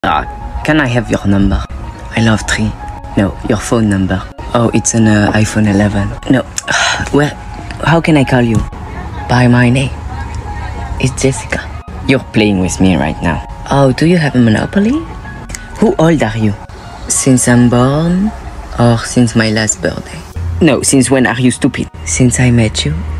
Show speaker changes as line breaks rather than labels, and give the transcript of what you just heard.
Can I have your number? I love tree. No, your phone number. Oh, it's an iPhone 11. No, well, how can I call you? By my name. It's Jessica. You're playing with me right now. Oh, do you have a Monopoly? Who old are you? Since I'm born or since my last birthday? No, since when are you stupid? Since I met you